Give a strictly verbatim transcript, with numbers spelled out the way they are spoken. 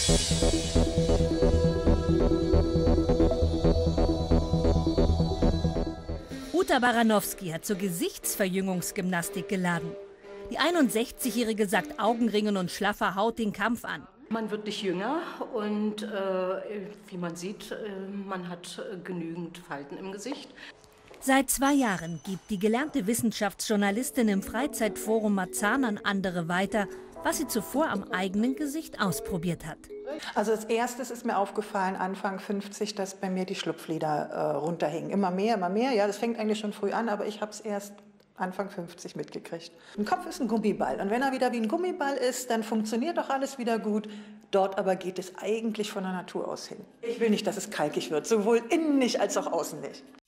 Uta Baranowski hat zur Gesichtsverjüngungsgymnastik geladen. Die einundsechzigjährige sagt Augenringen und schlaffer Haut den Kampf an. Man wird nicht jünger und äh, wie man sieht, äh, man hat äh, genügend Falten im Gesicht. Seit zwei Jahren gibt die gelernte Wissenschaftsjournalistin im Freizeitforum Marzahn an andere weiter, was sie zuvor am eigenen Gesicht ausprobiert hat. Also als erstes ist mir aufgefallen, Anfang fünfzig, dass bei mir die Schlupflider äh, runterhingen. Immer mehr, immer mehr. Ja, das fängt eigentlich schon früh an, aber ich habe es erst Anfang fünfzig mitgekriegt. Ein Kopf ist ein Gummiball und wenn er wieder wie ein Gummiball ist, dann funktioniert doch alles wieder gut. Dort aber geht es eigentlich von der Natur aus hin. Ich will nicht, dass es kalkig wird, sowohl innen nicht als auch außen nicht.